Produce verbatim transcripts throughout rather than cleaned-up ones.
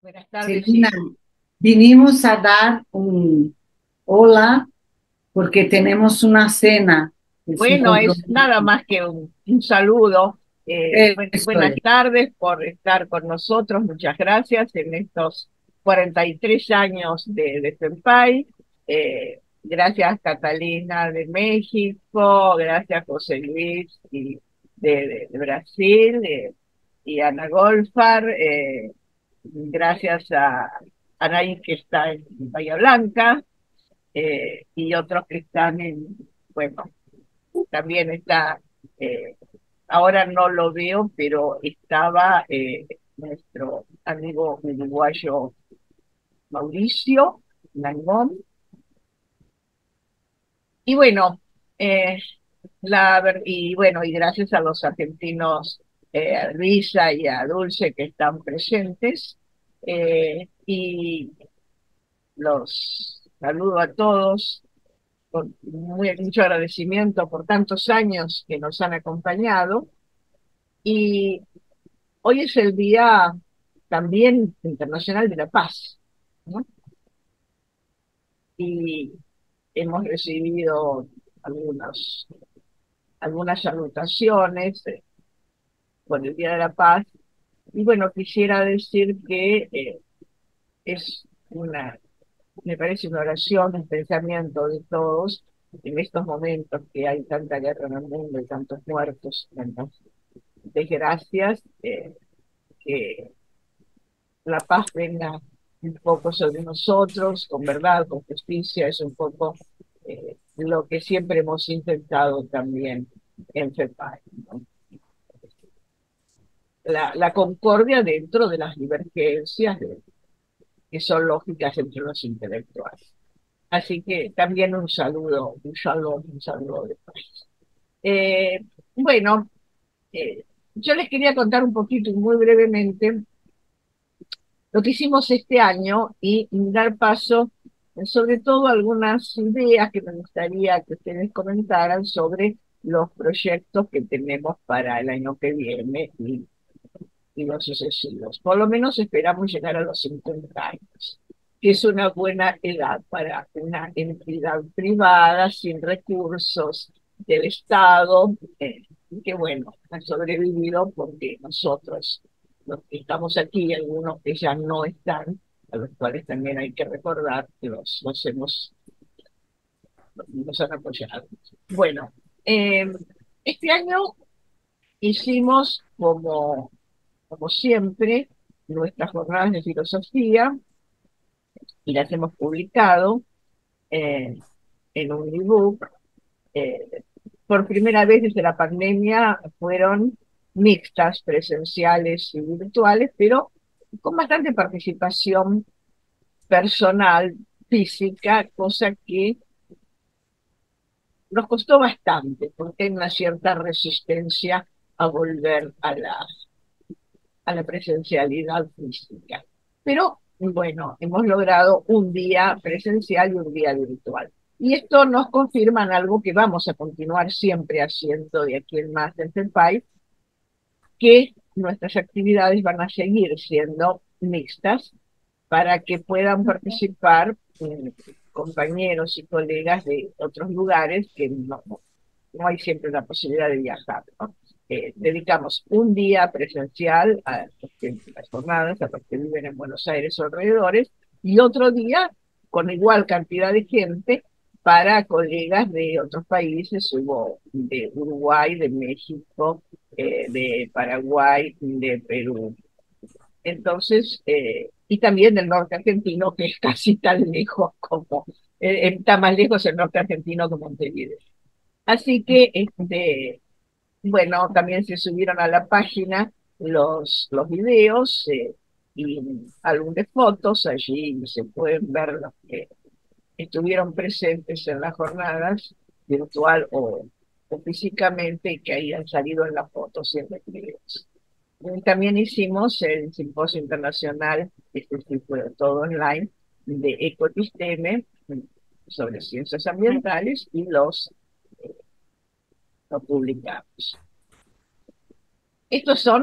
Buenas tardes, Celina, sí. vinimos a dar un hola porque tenemos una cena, es un Bueno, es compromiso. nada más que un, un saludo. Eh, buen- Eso buenas es. tardes por estar con nosotros. Muchas gracias en estos cuarenta y tres años de, de Senpai. Eh, gracias Catalina de México, gracias José Luis y de, de- de Brasil eh, y Ana Golfar. Eh, gracias a Anaí que está en Bahía Blanca eh, y otros que están en, bueno, también está, eh, ahora no lo veo, pero estaba eh, nuestro amigo uruguayo Mauricio Langón. Y bueno, eh, la, ver- y bueno, y gracias a los argentinos, eh, a Luisa y a Dulce que están presentes. eh, y los saludo a todos con muy, mucho agradecimiento por tantos años que nos han acompañado. Y hoy es el Día también Internacional de la Paz, ¿no? Y hemos recibido algunos, algunas salutaciones eh, por el Día de la Paz. Y bueno, quisiera decir que eh, es una, me parece una oración, un pensamiento de todos en estos momentos que hay tanta guerra en el mundo y tantos muertos, tantas desgracias, eh, que la paz venga un poco sobre nosotros, con verdad, con justicia, es un poco eh, lo que siempre hemos intentado también en FEPAI, ¿no? La, la concordia dentro de las divergencias de- que son lógicas entre los intelectuales. Así que también un saludo, un saludo, un saludo de paz. Eh, bueno, eh, yo les quería contar un poquito y muy brevemente lo que hicimos este año y dar paso, eh, sobre todo, a algunas ideas que me gustaría que ustedes comentaran sobre los proyectos que tenemos para el año que viene y, y los sucesivos. Por lo menos esperamos llegar a los cincuenta años, que es una buena edad para una entidad privada sin recursos del Estado, eh, que bueno, ha sobrevivido porque nosotros, los que estamos aquí y algunos que ya no están, a los cuales también hay que recordar que los, los hemos, nos han apoyado. Bueno, eh, este año hicimos como, como siempre nuestras jornadas de filosofía y las hemos publicado eh, en un ebook. Eh, por primera vez desde la pandemia fueron mixtas, presenciales y virtuales, pero con bastante participación personal, física, cosa que nos costó bastante, porque hay una cierta resistencia a volver a la, a la presencialidad física. Pero bueno, hemos logrado un día presencial y un día virtual. Y esto nos confirma en algo que vamos a continuar siempre haciendo de aquí en más desde el país, que nuestras actividades van a seguir siendo mixtas para que puedan participar eh, compañeros y colegas de otros lugares que no, no hay siempre la posibilidad de viajar, ¿no? Eh, dedicamos un día presencial a los que, las jornadas, a los que viven en Buenos Aires o alrededores, y otro día con igual cantidad de gente para colegas de otros países, hubo de Uruguay, de México, eh, de Paraguay, de Perú. Entonces, eh, y también del norte argentino, que es casi tan lejos como, eh, está más lejos el norte argentino que Montevideo. Así que, este, bueno, también se subieron a la página los, los videos eh, y álbum de fotos. Allí se pueden ver los que estuvieron presentes en las jornadas, virtual o, o físicamente, y que ahí han salido en las fotos y en los videos. Y también hicimos el Simposio Internacional, este sí fue todo online, de ecosistema sobre ciencias ambientales y los lo publicamos. Estos son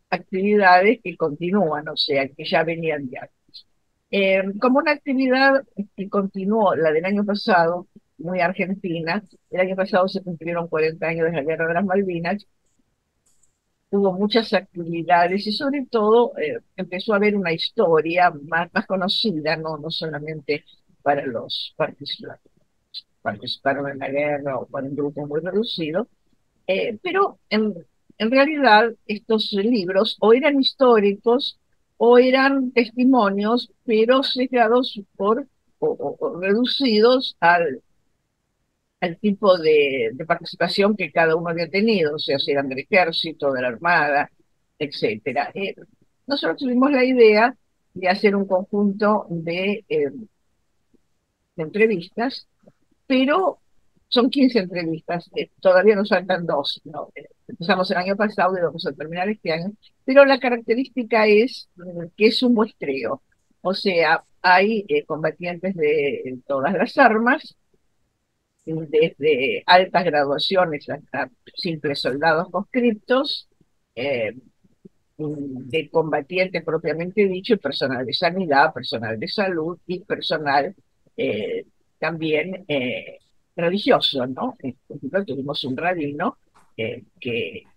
actividades que continúan, o sea, que ya venían de antes. Eh, como una actividad que continuó la del año pasado, muy argentina, el año pasado se cumplieron cuarenta años de la Guerra de las Malvinas, hubo muchas actividades y sobre todo eh, empezó a haber una historia más, más conocida, ¿no? No solamente para los participantes participaron en la guerra o para un grupo muy reducido, eh, pero en, en realidad estos libros o eran históricos o eran testimonios, pero sesgados por o, o- o reducidos al, al tipo de, de participación que cada uno había tenido, o sea, si eran del ejército, de la armada, etcétera. Eh, nosotros tuvimos la idea de hacer un conjunto de, eh, de entrevistas, pero son quince entrevistas, eh, todavía nos faltan dos, ¿no? Eh, empezamos el año pasado y vamos a terminar este año, pero la característica es eh, que es un muestreo, o sea, hay eh, combatientes de todas las armas, desde altas graduaciones hasta simples soldados conscriptos, eh, de combatientes propiamente dicho, y personal de sanidad, personal de salud y personal eh, también eh, religioso, ¿no? Eh, Por ejemplo, tuvimos un rabino eh, que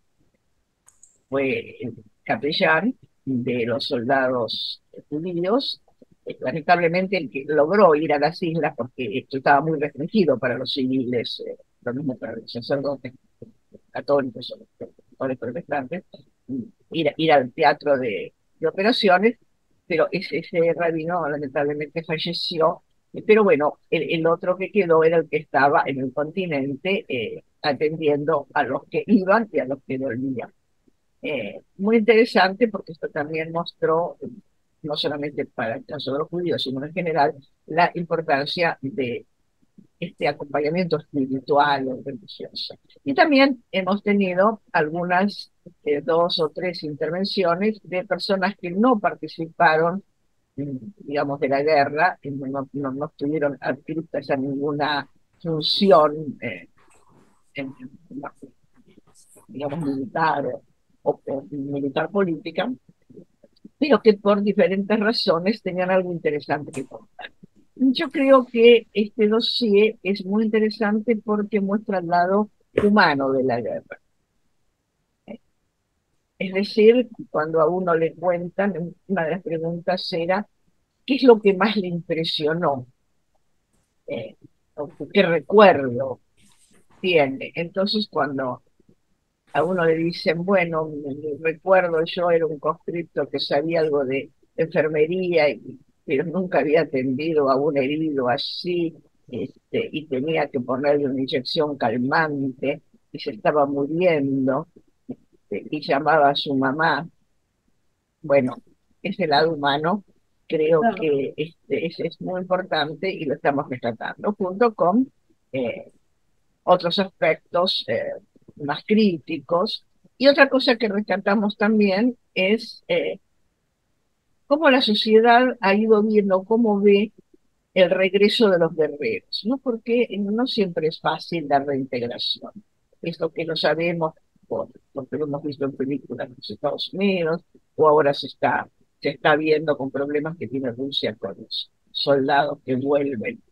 fue el capellán de los soldados judíos, eh, lamentablemente el que logró ir a las islas porque esto estaba muy restringido para los civiles, eh, lo mismo para los sacerdotes católicos o los protestantes, ir, ir al teatro de, de operaciones, pero ese, ese rabino lamentablemente falleció. Pero bueno, el, el otro que quedó era el que estaba en el continente eh, atendiendo a los que iban y a los que volvían. Eh, muy interesante porque esto también mostró, eh, no solamente para el caso de los judíos, sino en general, la importancia de este acompañamiento espiritual o religioso. Y también hemos tenido algunas, eh, dos o tres intervenciones de personas que no participaron, mm, digamos, de la guerra, y no, no, no estuvieron adscritas a ninguna función, eh, en, en, digamos, militar o, o, o militar política, pero que por diferentes razones tenían algo interesante que contar. Yo creo que este dossier es muy interesante porque muestra el lado humano de la guerra. Es decir, cuando a uno le cuentan, una de las preguntas era, ¿qué es lo que más le impresionó? Eh, o ¿Qué recuerdo tiene? Entonces, cuando a uno le dicen, bueno, me- me recuerdo yo era un conscripto que sabía algo de enfermería, y, pero nunca había atendido a un herido así, este, y tenía que ponerle una inyección calmante, y se estaba muriendo, este, y llamaba a su mamá. Bueno, ese lado humano creo que este, es, es muy importante y lo estamos rescatando, junto con eh, otros aspectos eh, más críticos. Y otra cosa que rescatamos también es eh, cómo la sociedad ha ido viendo, cómo ve el regreso de los guerreros, ¿no? Porque no siempre es fácil la reintegración. Es lo que lo sabemos por, porque lo hemos visto en películas en los Estados Unidos, o ahora se está, se está viendo con problemas que tiene Rusia con los soldados que vuelven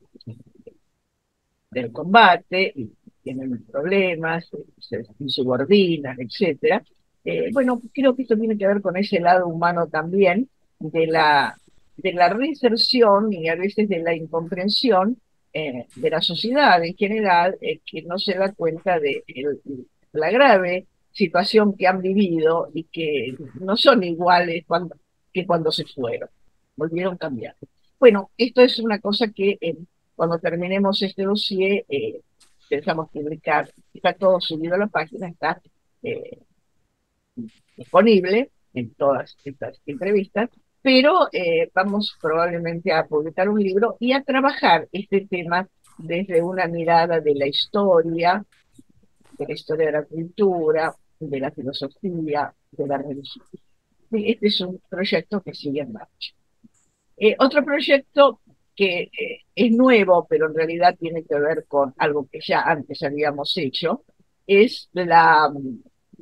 del combate y tienen problemas, se insubordinan, etcétera. Eh, bueno, creo que esto tiene que ver con ese lado humano también de la, de la reinserción y a veces de la incomprensión eh, de la sociedad en general, eh, que no se da cuenta de el, la grave situación que han vivido y que no son iguales cuando, que cuando se fueron, volvieron a cambiar. Bueno, esto es una cosa que eh, cuando terminemos este dossier, eh, pensamos publicar, está todo subido a la página, está eh, disponible en todas estas entrevistas, pero eh, vamos probablemente a publicar un libro y a trabajar este tema desde una mirada de la historia, de la historia de la cultura, de la filosofía, de la religión. Sí, este es un proyecto que sigue en marcha. Eh, otro proyecto que eh, es nuevo, pero en realidad tiene que ver con algo que ya antes habíamos hecho, es la,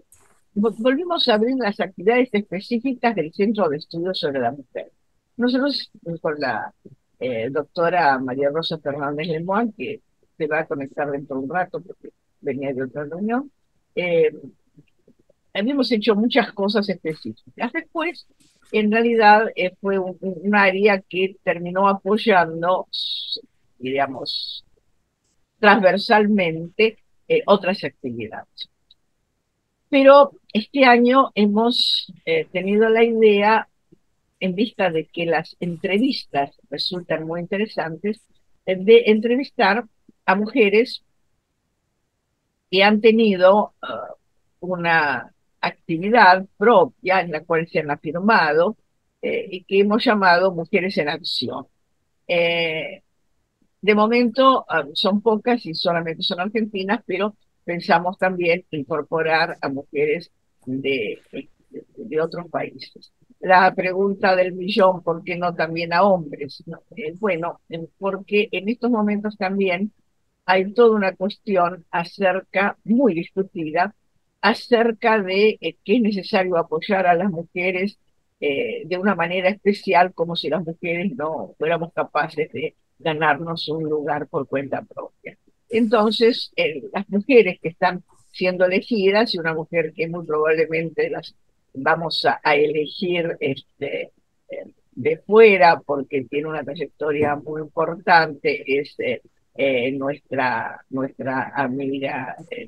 vo- volvimos a abrir las actividades específicas del Centro de Estudios sobre la Mujer. Nosotros, eh, con la eh, doctora María Rosa Fernández Lemoine, que se va a conectar dentro de un rato porque venía de otra reunión, eh, habíamos hecho muchas cosas específicas. Después, en realidad, eh, fue un, un área que terminó apoyando, digamos, transversalmente eh, otras actividades. Pero este año hemos eh, tenido la idea, en vista de que las entrevistas resultan muy interesantes, eh, de entrevistar a mujeres que han tenido uh, una actividad propia en la cual se han afirmado eh, y que hemos llamado Mujeres en Acción. Eh, de momento uh, son pocas y solamente son argentinas, pero pensamos también incorporar a mujeres de, de, de otros países. La pregunta del millón, ¿por qué no también a hombres? No, eh, bueno, eh, porque en estos momentos también hay toda una cuestión acerca, muy discutida, acerca de eh, que es necesario apoyar a las mujeres eh, de una manera especial, como si las mujeres no fuéramos capaces de ganarnos un lugar por cuenta propia. Entonces, eh, las mujeres que están siendo elegidas, y una mujer que muy probablemente las vamos a, a elegir este, eh, de fuera porque tiene una trayectoria muy importante, es eh, eh, nuestra, nuestra amiga eh,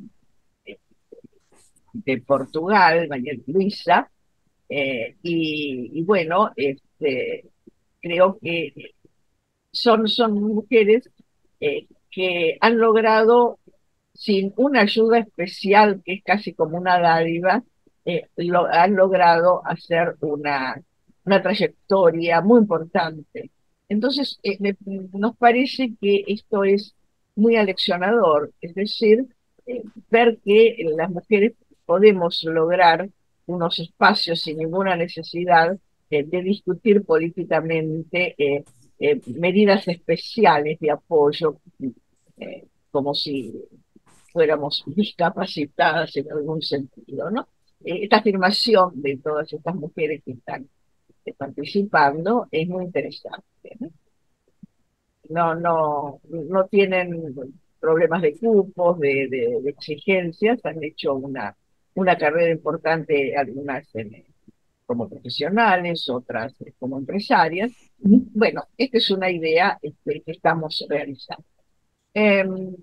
de Portugal, María Luisa, eh, y, y, bueno, este, creo que son, son mujeres eh, que han logrado, sin una ayuda especial, que es casi como una dádiva, eh, lo, han logrado hacer una, una trayectoria muy importante. Entonces, eh, me- nos parece que esto es muy aleccionador, es decir, eh, ver que las mujeres podemos lograr unos espacios sin ninguna necesidad eh, de discutir políticamente eh, eh, medidas especiales de apoyo, eh, como si fuéramos discapacitadas en algún sentido, ¿no? Eh, esta afirmación de todas estas mujeres que están eh, participando es muy interesante, ¿no? No, no, no tienen problemas de cupos, de, de- de exigencias, han hecho una, una carrera importante, algunas en- como profesionales, otras eh, como empresarias. Bueno, esta es una idea este, que estamos realizando. Em,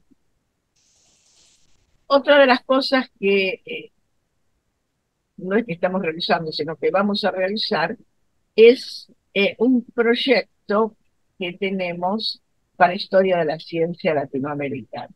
Otra de las cosas que eh, no es que estamos realizando, sino que vamos a realizar, es eh, un proyecto que tenemos para historia de la ciencia latinoamericana.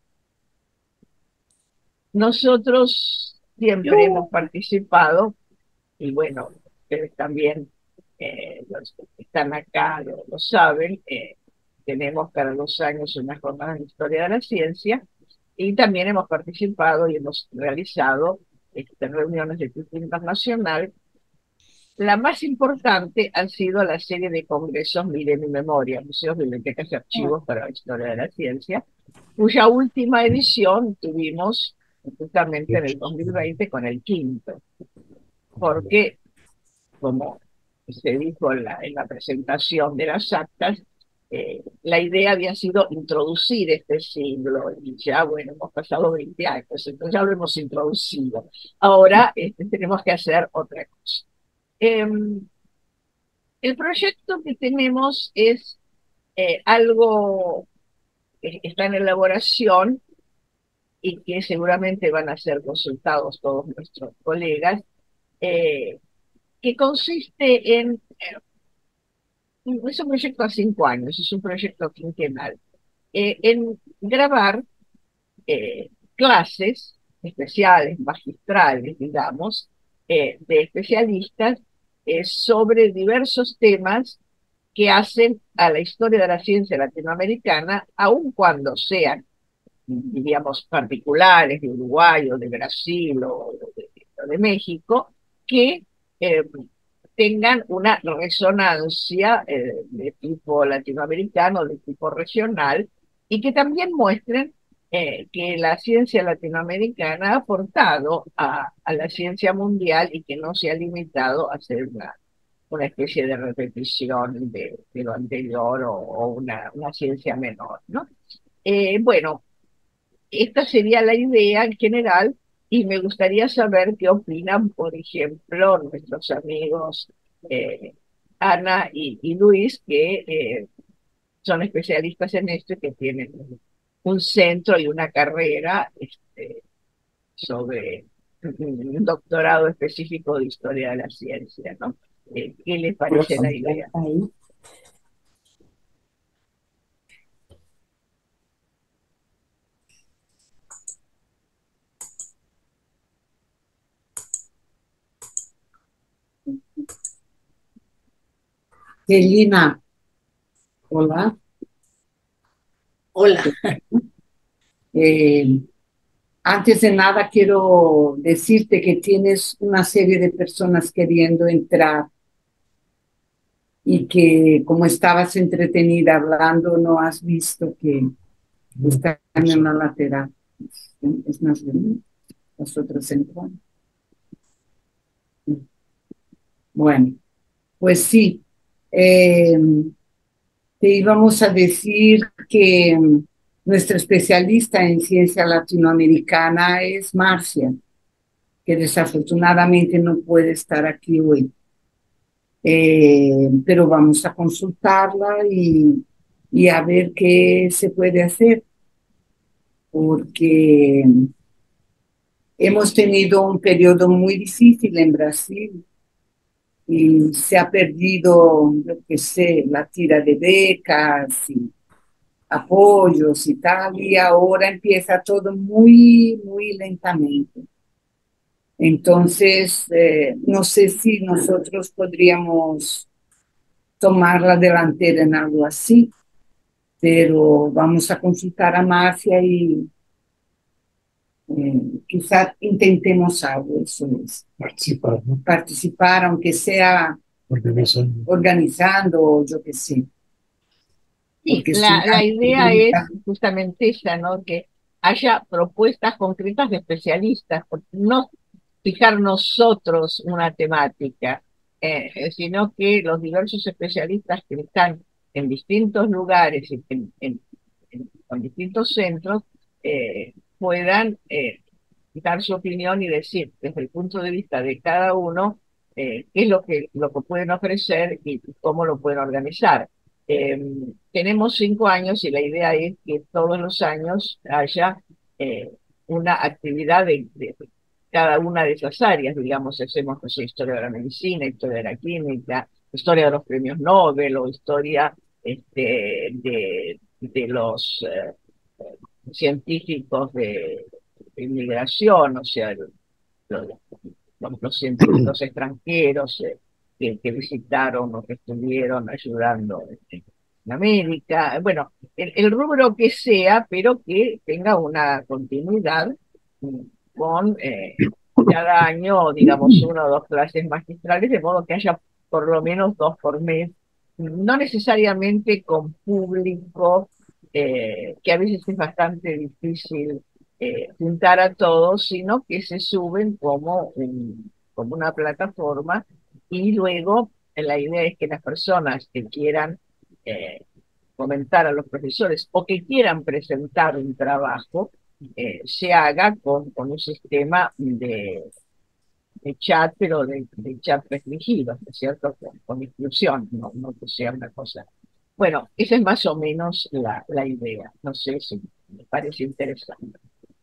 Nosotros siempre hemos participado, y bueno, ustedes también, eh, los que están acá lo, lo saben, eh, tenemos cada dos años una jornada de historia de la ciencia, y también hemos participado y hemos realizado este, reuniones de tipo internacional. La más importante han sido la serie de congresos Milenio y Memoria, Museos, Bibliotecas y Archivos para la Historia de la Ciencia, cuya última edición tuvimos justamente en el dos mil veinte con el quinto, porque, como se dijo en la, en la presentación de las actas, eh, la idea había sido introducir este siglo, y ya, bueno, hemos pasado veinte años, entonces ya lo hemos introducido. Ahora este, tenemos que hacer otra cosa. Eh, el proyecto que tenemos es eh, algo que está en elaboración y que seguramente van a ser consultados todos nuestros colegas, eh, que consiste en, eh, es un proyecto a cinco años, es un proyecto quinquenal, eh, en grabar eh, clases especiales, magistrales, digamos, eh, de especialistas eh, sobre diversos temas que hacen a la historia de la ciencia latinoamericana, aun cuando sean, diríamos, particulares de Uruguay o de Brasil o de, o de México, que eh, tengan una resonancia eh, de tipo latinoamericano, de tipo regional, y que también muestren eh, que la ciencia latinoamericana ha aportado a, a la ciencia mundial y que no se ha limitado a ser una, una especie de repetición de, de lo anterior o, o una, una ciencia menor, ¿no? Eh, bueno, esta sería la idea en general y me gustaría saber qué opinan, por ejemplo, nuestros amigos eh, Ana y, y Luis, que eh, son especialistas en esto y que tienen un, un centro y una carrera este, sobre un un doctorado específico de historia de la ciencia, ¿no? Eh, ¿qué les parece la idea? Celina, hola. Hola. Eh, Antes de nada, quiero decirte que tienes una serie de personas queriendo entrar y que como estabas entretenida hablando, no has visto que están en una lateral. Es más bien, las otras entran. Bueno, pues sí. Eh, te íbamos a decir que nuestra especialista en ciencia latinoamericana es Marcia, que desafortunadamente no puede estar aquí hoy. Eh, pero vamos a consultarla y, y a ver qué se puede hacer, porque hemos tenido un periodo muy difícil en Brasil y se ha perdido, yo qué sé, la tira de becas y apoyos y tal, y ahora empieza todo muy, muy lentamente. Entonces, eh, no sé si nosotros podríamos tomar la delantera en algo así, pero vamos a consultar a Marcia y eh, quizás intentemos algo, eso es. Participar, ¿no? Participar, aunque sea Organizando. organizando o yo qué sé. Sí, Porque la, la estudiar idea es justamente esa, ¿no? Que haya propuestas concretas de especialistas, porque no fijar nosotros una temática, eh, sino que los diversos especialistas que están en distintos lugares y en, en- en- con distintos centros eh, puedan eh, dar su opinión y decir desde el punto de vista de cada uno eh, qué es lo que, lo que pueden ofrecer y cómo lo pueden organizar. Eh, tenemos cinco años y la idea es que todos los años haya eh, una actividad de, de cada una de esas áreas, digamos, hacemos no sé, historia de la medicina, historia de la química, historia de los premios Nobel o historia este, de, de los eh, científicos de, de inmigración, o sea, los, los- los científicos extranjeros eh, que, que visitaron o que estuvieron ayudando en, en América. Bueno, el, el rubro que sea, pero que tenga una continuidad mm, con eh, cada año, digamos, una o dos clases magistrales, de modo que haya por lo menos dos por mes, no necesariamente con público, eh, que a veces es bastante difícil eh, juntar a todos, sino que se suben como, un- como una plataforma y luego eh, la idea es que las personas que quieran eh, comentar a los profesores o que quieran presentar un trabajo, eh, se haga con, con un sistema de, de chat, pero de, de chat restringido, ¿no es cierto? Con, con inclusión, no, no que sea una cosa. Bueno, esa es más o menos la, la idea. No sé si me parece interesante.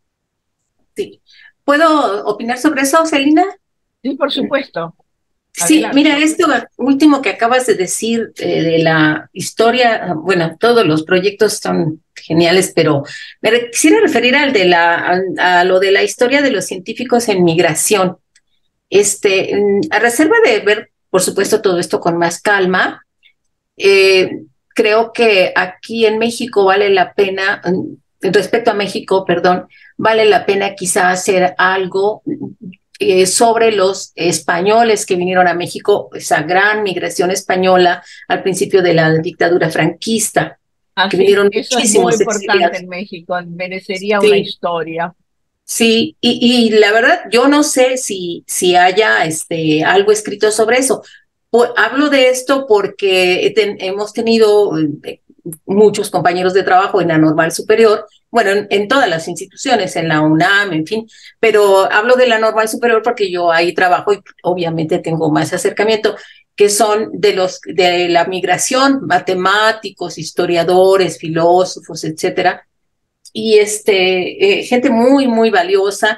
Sí. ¿Puedo opinar sobre eso, Celina? Sí, por supuesto. Sí, Adelante. mira, esto último que acabas de decir eh, de la historia, bueno, todos los proyectos son geniales, pero me re- quisiera referir al de la, a, a lo de la historia de los científicos en migración. Este, mm, a reserva de ver, por supuesto, todo esto con más calma, eh, creo que aquí en México vale la pena, mm, respecto a México, perdón, vale la pena quizá hacer algo eh, sobre los españoles que vinieron a México, esa gran migración española al principio de la dictadura franquista. Ah, que sí, vinieron eso es muy muchísimos importante exiliados. en México, merecería una Sí, historia. sí, y, y la verdad, yo no sé si, si haya este, algo escrito sobre eso. Po- hablo de esto porque ten- hemos tenido eh, muchos compañeros de trabajo en la normal superior, bueno, en, en todas las instituciones, en la UNAM, en fin, pero hablo de la normal superior porque yo ahí trabajo y obviamente tengo más acercamiento, que son de los de la migración, matemáticos, historiadores, filósofos, etcétera, y este, eh, gente muy, muy valiosa.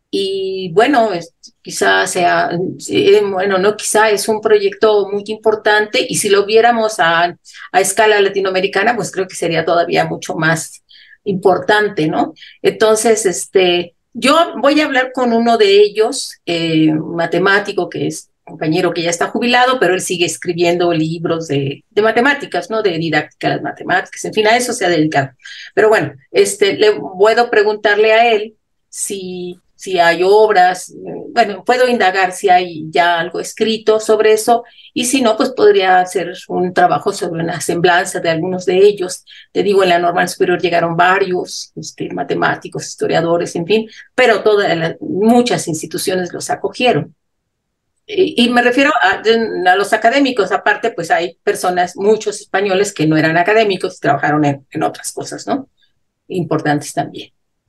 Y bueno, es, quizá sea, eh, bueno, no, quizá es un proyecto muy importante y si lo viéramos a, a escala latinoamericana, pues creo que sería todavía mucho más importante, ¿no? Entonces, este, yo voy a hablar con uno de ellos, eh, un matemático que es compañero que ya está jubilado, pero él sigue escribiendo libros de, de matemáticas, ¿no? De didáctica de las matemáticas, en fin, a eso se ha dedicado. Pero bueno, este, le puedo preguntarle a él si, si hay obras, bueno, puedo indagar si hay ya algo escrito sobre eso y si no, pues podría hacer un trabajo sobre una semblanza de algunos de ellos. Te digo, en la normal superior llegaron varios este, matemáticos, historiadores, en fin, pero todas las, muchas instituciones los acogieron. Y, y me refiero a, a, los académicos, aparte, pues hay personas, muchos españoles que no eran académicos, trabajaron en, en otras cosas, ¿no? Importantes también.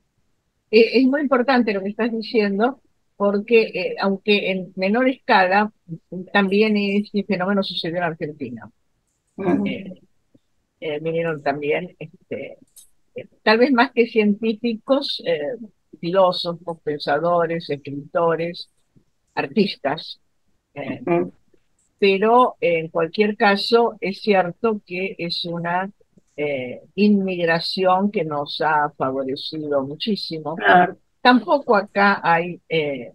Eh, es muy importante lo que estás diciendo, porque eh, aunque en menor escala, también este fenómeno sucedió en Argentina. Eh, Uh-huh. eh, Vinieron también, este, eh, tal vez más que científicos, eh, filósofos, pensadores, escritores, artistas. eh, Uh-huh. pero en cualquier caso es cierto que es una eh, inmigración que nos ha favorecido muchísimo. Claro. Tampoco acá hay eh,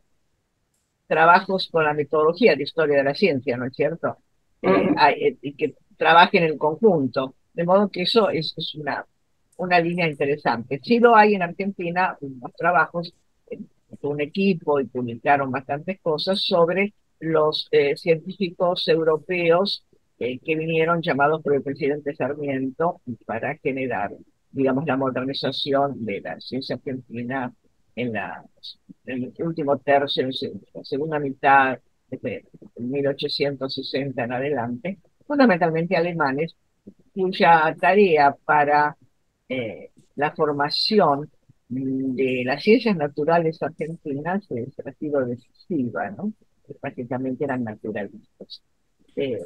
trabajos con la metodología de historia de la ciencia, ¿no es cierto? Eh, Uh-huh. hay, eh, y que trabajen en conjunto, de modo que eso es, es una, una línea interesante. Sí lo hay en Argentina, unos trabajos, eh, un equipo y publicaron bastantes cosas sobre los eh, científicos europeos eh, que vinieron llamados por el presidente Sarmiento para generar, digamos, la modernización de la ciencia argentina en la en el último tercio, en la segunda mitad de mil ochocientos sesenta en adelante, fundamentalmente alemanes, cuya tarea para eh, la formación de las ciencias naturales argentinas es, ha sido decisiva, ¿no? Prácticamente eran naturalistas. Eh,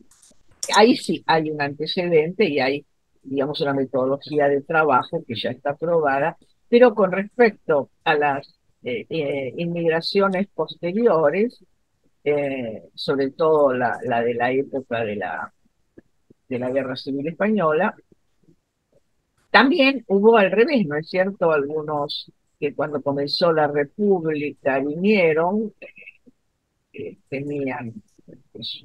Ahí sí hay un antecedente y hay, digamos, una metodología de trabajo que ya está aprobada, pero con respecto a las eh, eh, inmigraciones posteriores, eh, sobre todo la, la de la época de la, de la Guerra Civil Española, también hubo al revés, ¿no es cierto? Algunos que cuando comenzó la República vinieron, eh, tenían pues,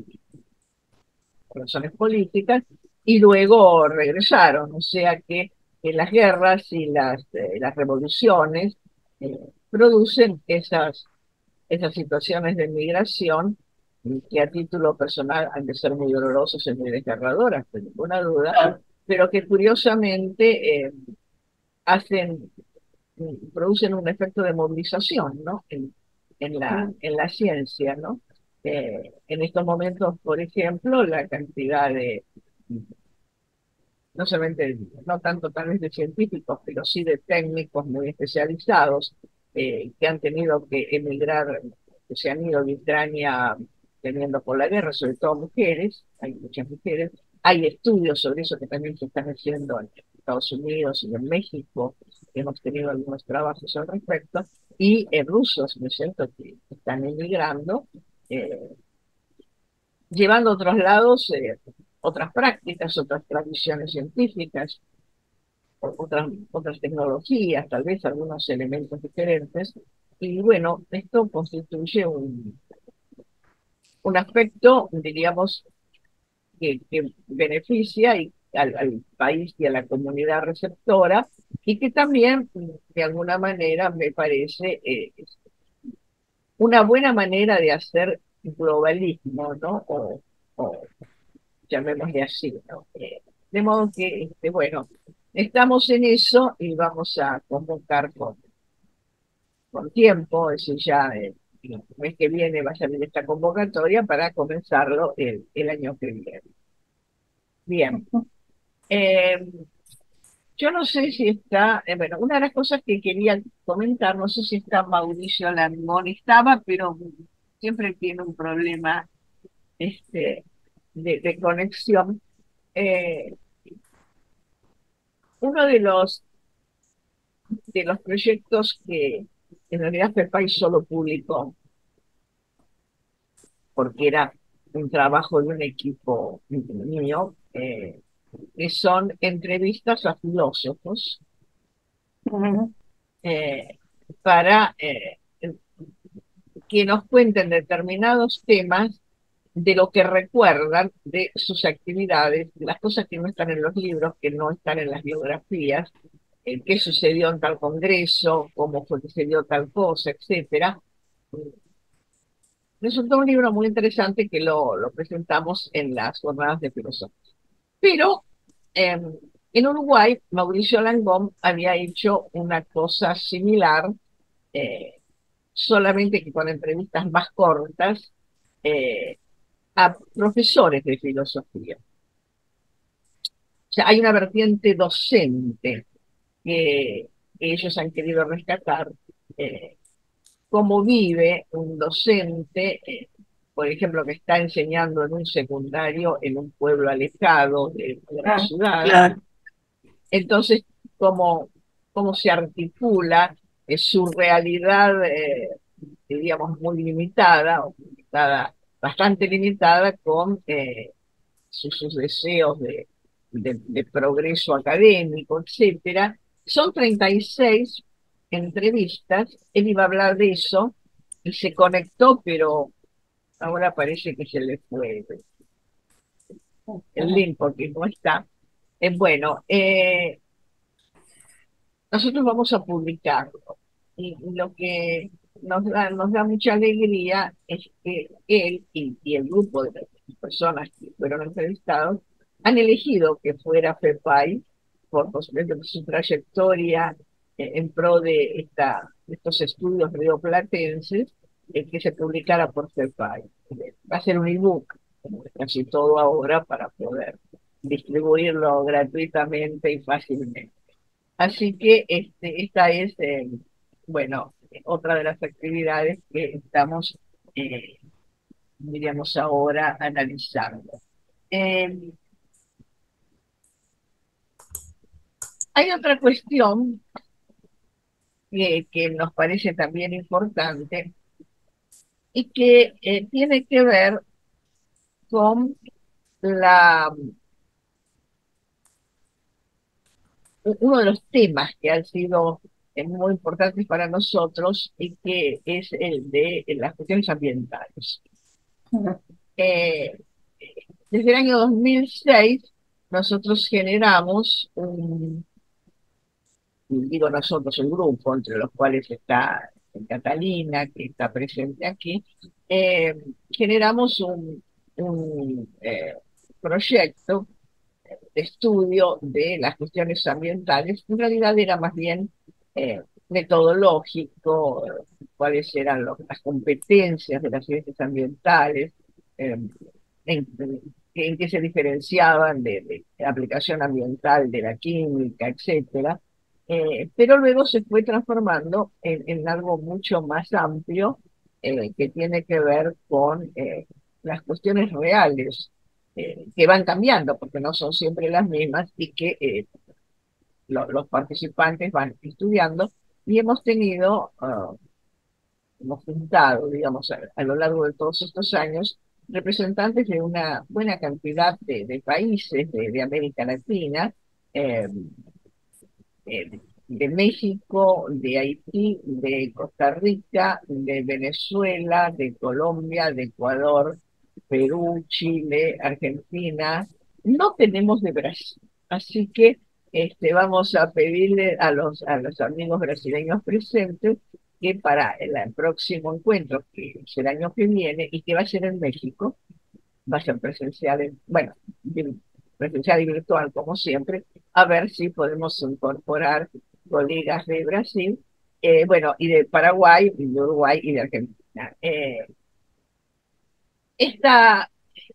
razones políticas y luego regresaron, o sea que, que las guerras y las, eh, las revoluciones eh, producen esas, esas situaciones de migración que a título personal han de ser muy dolorosas y muy desgarradoras, sin ninguna duda, Claro. pero que curiosamente eh, hacen, producen un efecto de movilización, ¿no? En, en la, en la ciencia, ¿no? Eh, en estos momentos, por ejemplo, la cantidad de, no solamente, no tanto tal vez de científicos, pero sí de técnicos muy especializados eh, que han tenido que emigrar, que se han ido de Ucrania teniendo por la guerra, sobre todo mujeres, hay muchas mujeres, hay estudios sobre eso que también se están haciendo en Estados Unidos y en México, hemos tenido algunos trabajos al respecto, y eh, rusos, ¿no es cierto?, que están emigrando, eh, llevando a otros lados eh, otras prácticas, otras tradiciones científicas, otras, otras tecnologías, tal vez algunos elementos diferentes. Y bueno, esto constituye un, un aspecto, diríamos, que, que beneficia y al, al, país y a la comunidad receptora y que también, de alguna manera, me parece eh, una buena manera de hacer globalismo, ¿no? O, o llamémosle así, ¿no? Eh, De modo que, este, bueno, estamos en eso y vamos a convocar con, con tiempo, eso ya eh, el mes que viene va a salir esta convocatoria para comenzarlo el, el año que viene. Bien. Eh, yo no sé si está, eh, bueno, una de las cosas que quería comentar, no sé si está Mauricio Langón, estaba, pero siempre tiene un problema este, de, de conexión. Eh, uno de los, de los proyectos que en realidad FEPAI solo publicó, porque era un trabajo de un equipo mío, eh, que son entrevistas a filósofos Ujú. eh, para eh, que nos cuenten determinados temas de lo que recuerdan de sus actividades, de las cosas que no están en los libros, que no están en las biografías, eh, qué sucedió en tal congreso, cómo fue que se dio tal cosa, etcétera. Resultó un libro muy interesante que lo, lo presentamos en las jornadas de filosofía. Pero eh, en Uruguay, Mauricio Langón había hecho una cosa similar, eh, solamente que con entrevistas más cortas, eh, a profesores de filosofía. O sea, hay una vertiente docente que ellos han querido rescatar, eh, cómo vive un docente, eh, por ejemplo, que está enseñando en un secundario en un pueblo alejado de, de la Ah, ciudad. claro. Entonces, cómo, cómo se articula eh, su realidad, eh, diríamos, muy limitada, o limitada, bastante limitada, con eh, sus, sus deseos de, de, de progreso académico, etcétera. Son treinta y seis entrevistas, él iba a hablar de eso y se conectó, pero ahora parece que se le fue el Ujú. link porque no está. Eh, bueno, eh, nosotros vamos a publicarlo y lo que nos da, nos da mucha alegría es que él y, y el grupo de personas que fueron entrevistados han elegido que fuera FEPAI por, por su trayectoria eh, en pro de, esta, de estos estudios rioplatenses, eh, que se publicara por FEPAI. Va a ser un ebook, como casi todo ahora, para poder distribuirlo gratuitamente y fácilmente. Así que este, esta es, eh, bueno, otra de las actividades que estamos, eh, diríamos ahora, analizando. Eh, hay otra cuestión que, que nos parece también importante y que eh, tiene que ver con la, uno de los temas que han sido eh, muy importantes para nosotros y que es el de las cuestiones ambientales. Ujú. Eh, Desde el año dos mil seis nosotros generamos un, digo nosotros, el grupo, entre los cuales está Catalina, que está presente aquí, eh, generamos un, un eh, proyecto de estudio de las cuestiones ambientales. En realidad era más bien eh, metodológico, eh, cuáles eran los- las competencias de las ciencias ambientales, eh, en, en qué se diferenciaban de, de aplicación ambiental de la química, etcétera. Eh, pero luego se fue transformando en, en algo mucho más amplio, eh, que tiene que ver con eh, las cuestiones reales, eh, que van cambiando porque no son siempre las mismas y que eh, lo- los participantes van estudiando y hemos tenido, uh, hemos juntado, digamos, a, a, lo largo de todos estos años, representantes de una buena cantidad de, de países de, de, América Latina, eh, eh, de México, de Haití, de Costa Rica, de Venezuela, de Colombia, de Ecuador, Perú, Chile, Argentina. No tenemos de Brasil, así que este, vamos a pedirle a los, a los amigos brasileños presentes que para el próximo encuentro, que es el año que viene y que va a ser en México, va a ser presencial, en, bueno, presencial y virtual, como siempre, a ver si podemos incorporar colegas de Brasil, eh, bueno, y de Paraguay, y de Uruguay y de Argentina. Eh, esta,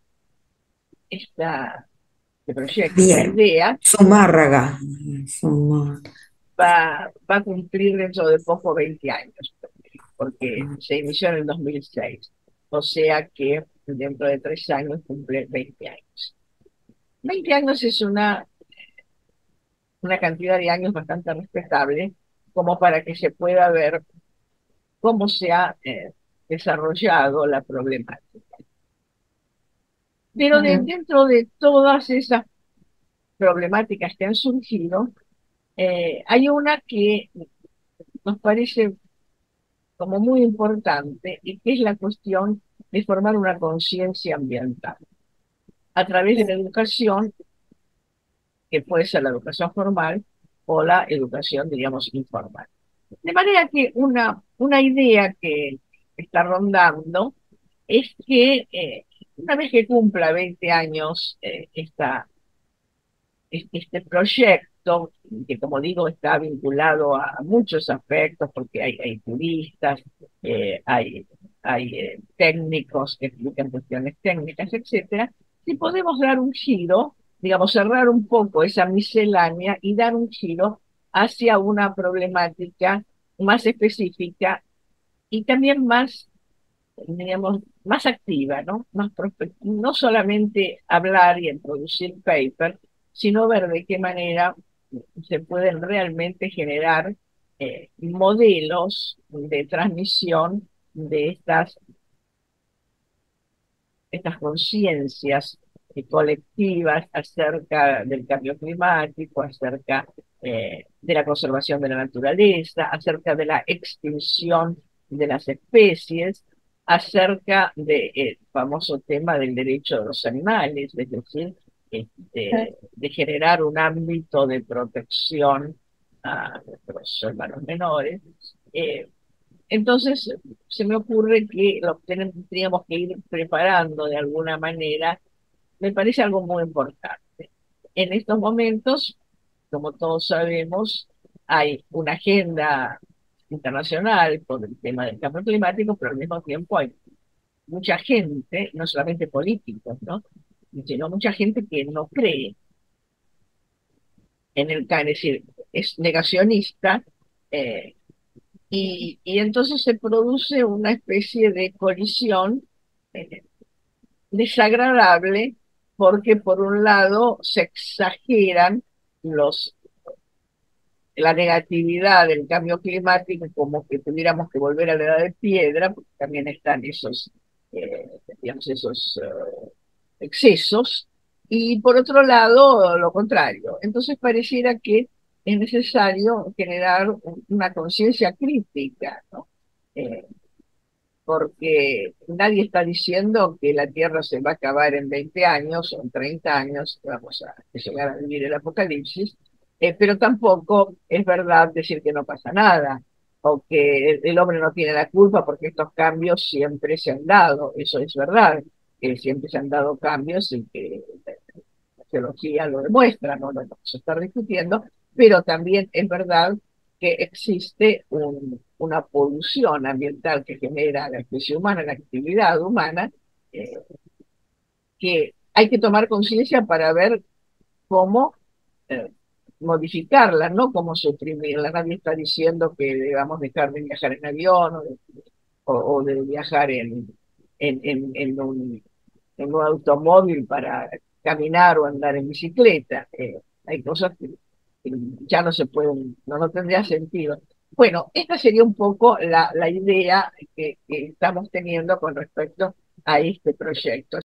esta, este proyecto, esta Bien, idea, Zumárraga. Zumar- va, va a cumplir dentro de poco veinte años, porque se inició en el dos mil seis, o sea que dentro de tres años cumple veinte años. veinte años es una, una cantidad de años bastante respetable como para que se pueda ver cómo se ha eh, desarrollado la problemática. Pero de, Ujú. dentro de todas esas problemáticas que han surgido, eh, hay una que nos parece como muy importante y que es la cuestión de formar una conciencia ambiental a través de la educación, que puede ser la educación formal o la educación, diríamos, informal. De manera que una, una idea que está rondando es que eh, una vez que cumpla veinte años eh, esta, este proyecto, que como digo está vinculado a muchos aspectos, porque hay, hay turistas, eh, hay, hay eh, técnicos que explican cuestiones técnicas, etcétera, si podemos dar un giro, digamos, cerrar un poco esa miscelánea y dar un giro hacia una problemática más específica y también más, digamos, más activa, ¿no? Más prospe- no solamente hablar y en producir paper, sino ver de qué manera se pueden realmente generar eh, modelos de transmisión de estas, estas conciencias eh, colectivas acerca del cambio climático, acerca eh, de la conservación de la naturaleza, acerca de la extinción de las especies, acerca del famoso tema del derecho de los animales, es decir, este, de generar un ámbito de protección a nuestros hermanos menores. Eh, entonces, se me ocurre que lo tendríamos que ir preparando de alguna manera. Me parece algo muy importante. En estos momentos, como todos sabemos, hay una agenda internacional por el tema del cambio climático, pero al mismo tiempo hay mucha gente, no solamente políticos, ¿no? Sino mucha gente que no cree en el cambio, es decir, es negacionista, eh, y, y entonces se produce una especie de colisión eh, desagradable, porque por un lado se exageran los, la negatividad del cambio climático, como que tuviéramos que volver a la edad de piedra, porque también están esos, eh, digamos, esos eh, excesos, y por otro lado, lo contrario. Entonces pareciera que es necesario generar una conciencia crítica, ¿no? Eh, porque nadie está diciendo que la Tierra se va a acabar en veinte años o en treinta años, que vamos a llegar a vivir el apocalipsis, eh, pero tampoco es verdad decir que no pasa nada o que el, el hombre no tiene la culpa porque estos cambios siempre se han dado. Eso es verdad, que siempre se han dado cambios y que la geología lo demuestra, no lo vamos a estar discutiendo, pero también es verdad que existe un, una polución ambiental que genera la especie humana, la actividad humana, eh, que hay que tomar conciencia para ver cómo eh, modificarla, no cómo suprimirla. Nadie está diciendo que debamos dejar de viajar en avión o de, o, o de viajar en, en, en, en un en un automóvil para caminar o andar en bicicleta. Eh, hay cosas que, que ya no se pueden, no, no tendría sentido. Bueno, esta sería un poco la, la idea que, que estamos teniendo con respecto a este proyecto.